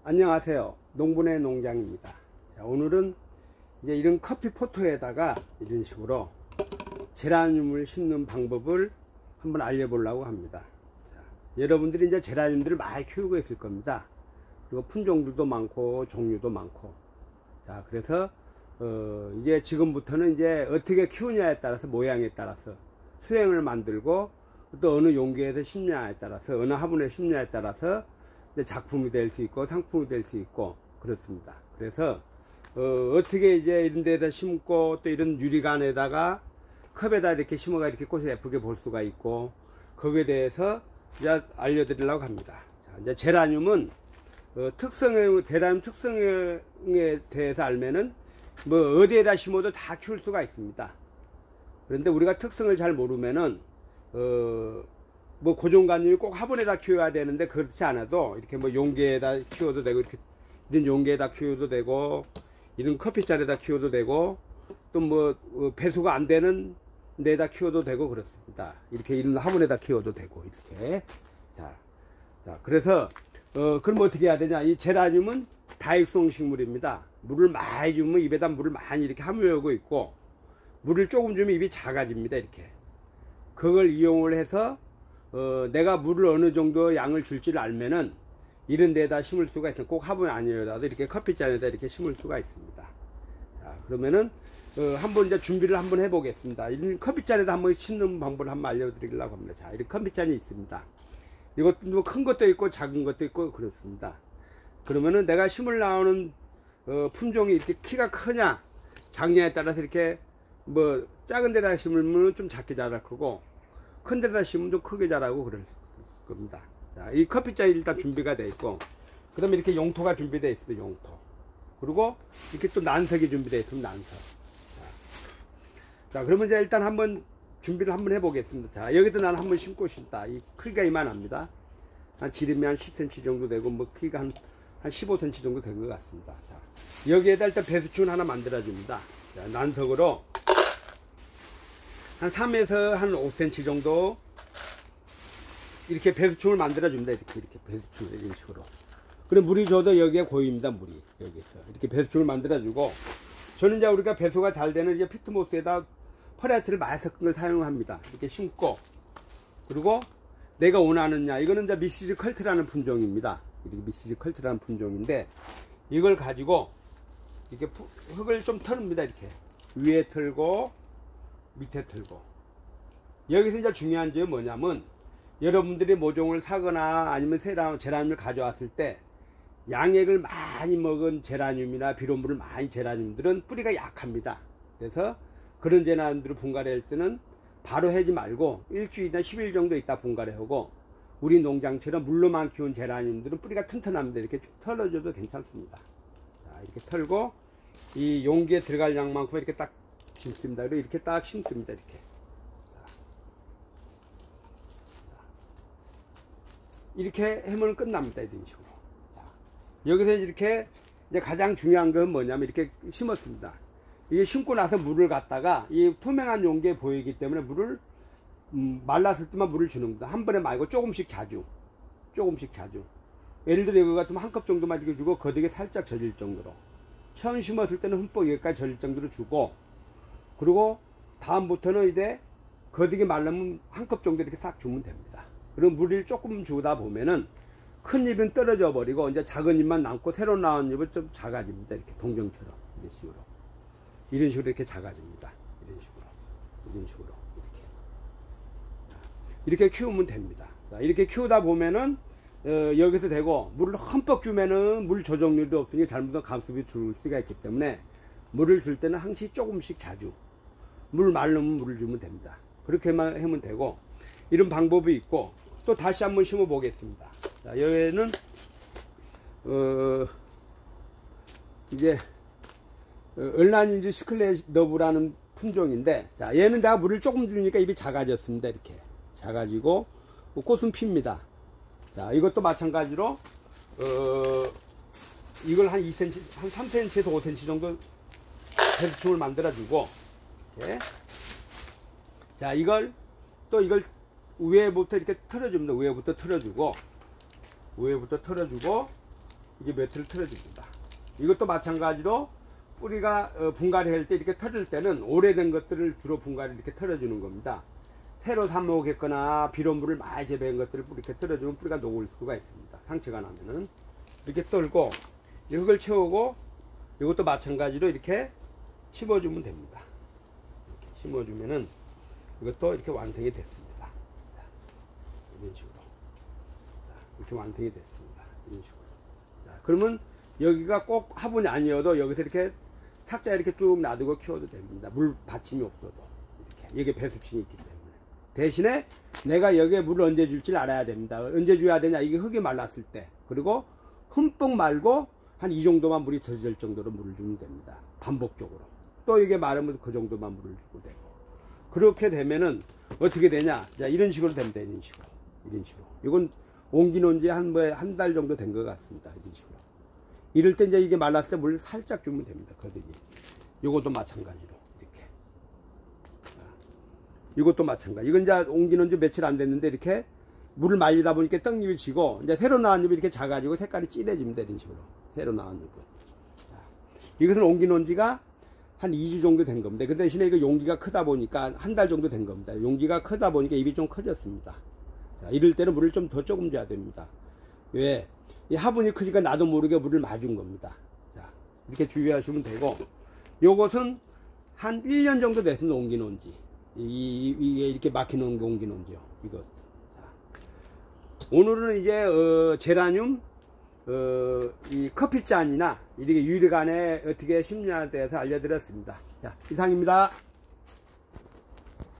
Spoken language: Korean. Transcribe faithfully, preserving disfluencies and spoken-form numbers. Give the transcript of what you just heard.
안녕하세요. 농부네 농장입니다. 자, 오늘은 이제 이런 커피 포토에다가 이런 식으로 제라늄을 심는 방법을 한번 알려보려고 합니다. 자, 여러분들이 이제 제라늄들을 많이 키우고 있을 겁니다. 그리고 품종들도 많고 종류도 많고. 자, 그래서 어, 이제 지금부터는 이제 어떻게 키우냐에 따라서 모양에 따라서 수행을 만들고 또 어느 용기에서 심냐에 따라서 어느 화분에 심냐에 따라서 이제 작품이 될 수 있고 상품이 될 수 있고 그렇습니다. 그래서 어, 어떻게 이제 이런 데다 심고 또 이런 유리관에다가 컵에다 이렇게 심어가 이렇게 꽃을 예쁘게 볼 수가 있고 거기에 대해서 이제 알려드리려고 합니다. 자, 이제 제라늄은 어, 특성의 제라늄 특성에 대해서 알면은 뭐 어디에다 심어도 다 키울 수가 있습니다. 그런데 우리가 특성을 잘 모르면은 어, 뭐 고정관념이 꼭 화분에다 키워야 되는데 그렇지 않아도 이렇게 뭐 용기에다 키워도 되고 이렇게 이런 용기에다 키워도 되고 이런 커피잔에다 키워도 되고 또 뭐 어, 배수가 안 되는 데다 키워도 되고 그렇습니다. 이렇게 이런 화분에다 키워도 되고 이렇게 자, 자 그래서 어 그럼 어떻게 해야 되냐? 이 제라늄은 다육성 식물입니다. 물을 많이 주면 입에다 물을 많이 이렇게 함유하고 있고 물을 조금 주면 입이 작아집니다. 이렇게 그걸 이용을 해서 어, 내가 물을 어느 정도 양을 줄지를 알면은 이런 데다 심을 수가 있어요. 꼭 화분 아니어도 이렇게 커피잔에다 이렇게 심을 수가 있습니다. 자, 그러면은 어, 한번 이제 준비를 한번 해보겠습니다. 이런 커피잔에다 한번 심는 방법을 한번 알려드리려고 합니다. 자, 이런 커피잔이 있습니다. 이것도 뭐 큰 것도 있고 작은 것도 있고 그렇습니다. 그러면은 내가 심을 나오는 어, 품종이 이렇게 키가 크냐 작냐에 따라서 이렇게 뭐 작은 데다 심으면 좀 작게 자랄 거고 큰 데다 심으면 좀 크게 자라고 그럴 겁니다. 자, 이 커피잔이 일단 준비가 되어 있고 그 다음에 이렇게 용토가 준비되어 있습니다. 용토. 그리고 이렇게 또 난석이 준비되어 있으면 난석. 자, 자 그러면 이제 일단 한번 준비를 한번 해보겠습니다. 자, 여기서 나는 한번 심고 싶다. 이 크기가 이만합니다. 한 지름이 한 십 센티미터 정도 되고 뭐 크기가 한, 한 십오 센티미터 정도 된 것 같습니다. 자, 여기에다 일단 배수층을 하나 만들어 줍니다. 자, 난석으로 한 삼에서 한 오 센티미터 정도 이렇게 배수층을 만들어 줍니다. 이렇게 이렇게 배수층을 이런 식으로. 그리고 물이 줘도 여기에 고입니다. 물이 여기서 이렇게 배수층을 만들어 주고 저는 이제 우리가 배수가 잘 되는 이제 피트모스에다 퍼레아트를 많이 섞은 걸 사용합니다. 이렇게 심고 그리고 내가 원하느냐 이거는 이제 미시즈 컬트라는 품종입니다. 이렇게 미시즈 컬트라는 품종인데 이걸 가지고 이렇게 흙을 좀 털습니다. 이렇게 위에 털고 밑에 털고 여기서 이제 중요한 점이 뭐냐면 여러분들이 모종을 사거나 아니면 제라늄을 가져왔을 때 양액을 많이 먹은 제라늄이나 비료물을 많이 제라늄들은 뿌리가 약합니다. 그래서 그런 제라늄들을 분갈이할 때는 바로 하지 말고 일주일이나 십 일 정도 있다 분갈이하고 우리 농장처럼 물로만 키운 제라늄들은 뿌리가 튼튼합니다. 이렇게 털어줘도 괜찮습니다. 자, 이렇게 털고 이 용기에 들어갈 양만큼 이렇게 딱 심습니다. 그리고 이렇게 딱 심습니다. 이렇게. 이렇게 하면 끝납니다. 이런 식으로. 자, 여기서 이렇게 이제 가장 중요한 건 뭐냐면 이렇게 심었습니다. 이게 심고 나서 물을 갖다가 이 투명한 용기에 보이기 때문에 물을 음, 말랐을 때만 물을 주는 겁니다. 한 번에 말고 조금씩 자주. 조금씩 자주. 예를 들어 이거 같으면 한 컵 정도만 이렇게 주고 거기에 살짝 젖을 정도로. 처음 심었을 때는 흠뻑 여기까지 젖을 정도로 주고 그리고 다음부터는 이제 거득이 말르면 한 컵 정도 이렇게 싹 주면 됩니다. 그럼 물을 조금 주다 보면은 큰 잎은 떨어져 버리고 이제 작은 잎만 남고 새로 나온 잎은 좀 작아집니다. 이렇게 동정처럼 이런 식으로 이런 식으로 이렇게 작아집니다. 이런 식으로 이런 식으로 이렇게 자, 이렇게 키우면 됩니다. 자, 이렇게 키우다 보면은 어, 여기서 되고 물을 흠뻑 주면은 물 조정률도 없으니 잘못하면 감습이 줄 수가 있기 때문에 물을 줄 때는 항시 조금씩 자주 물 말르면 물을 주면 됩니다. 그렇게만 하면 되고 이런 방법이 있고 또 다시 한번 심어 보겠습니다. 자, 여기에는 어 이제 얼라닌즈 시클레너브라는 품종인데 자, 얘는 내가 물을 조금 주니까 잎이 작아졌습니다. 이렇게 작아지고 꽃은 핍니다. 자, 이것도 마찬가지로 어 이걸 한 이 센티미터 한 삼 센티미터에서 오 센티미터 정도 배수층을 만들어 주고 이렇게. 자, 이걸 또 이걸 위에부터 이렇게 털어줍니다. 위에부터 털어주고 위에부터 털어주고 이게 매트를 틀어줍니다. 이것도 마찬가지로 뿌리가 어, 분갈이 할 때 이렇게 털을 때는 오래된 것들을 주로 분갈이 이렇게 털어주는 겁니다. 새로 삽목했거나 비료물을 많이 재배한 것들을 이렇게 털어주면 뿌리가 녹을 수가 있습니다. 상처가 나면은 이렇게 떨고 이 흙을 채우고 이것도 마찬가지로 이렇게 심어주면 됩니다. 이렇게 심어주면은 이것도 이렇게 완성이 됐습니다. 자, 이런 식으로 자, 이렇게 완성이 됐습니다. 이런 식으로. 자, 그러면 여기가 꼭 화분이 아니어도 여기서 이렇게 탁자 이렇게 쭉 놔두고 키워도 됩니다. 물 받침이 없어도 이렇게 여기 배수층이 있기 때문에. 대신에 내가 여기에 물을 언제 줄지 알아야 됩니다. 언제 줘야 되냐, 이게 흙이 말랐을 때. 그리고 흠뻑 말고 한 이 정도만 물이 터질 정도로 물을 주면 됩니다. 반복적으로. 또 이게 마르면 그 정도만 물을 주고 되고. 그렇게 되면은 어떻게 되냐, 자, 이런 식으로 됩니다. 이런 식으로. 이런 식으로. 이건 옮기놓은 지 한 뭐 한 달 정도 된 것 같습니다. 이런 식으로. 이럴 때 이제 이게 말랐을 때 물을 살짝 주면 됩니다. 거든이. 이것도 마찬가지로 이렇게. 자, 이것도 마찬가지. 이건 이제 옮기는 지 며칠 안 됐는데 이렇게 물을 말리다 보니까 떡잎이 지고 이제 새로 나온 잎이 이렇게 작아지고 색깔이 진해집니다. 이런 식으로. 새로 나온 잎은. 자, 이것은 옮기놓은 지가 한 이 주 정도 된 겁니다. 그 대신에 이거 용기가 크다 보니까 한 달 정도 된 겁니다. 용기가 크다 보니까 잎이 좀 커졌습니다. 자, 이럴 때는 물을 좀 더 조금 줘야 됩니다. 왜? 이 화분이 크니까 나도 모르게 물을 맞은 겁니다. 자, 이렇게 주의하시면 되고, 요것은 한 일 년 정도 됐습니다. 옮기놓은 지. 이, 이게 이렇게 막혀놓은 게 옮기놓은 지요. 이것. 자, 오늘은 이제, 어, 제라늄, 어, 이 커피잔이나 이렇게 유리관에 어떻게 심냐에 대해서 알려드렸습니다. 자, 이상입니다.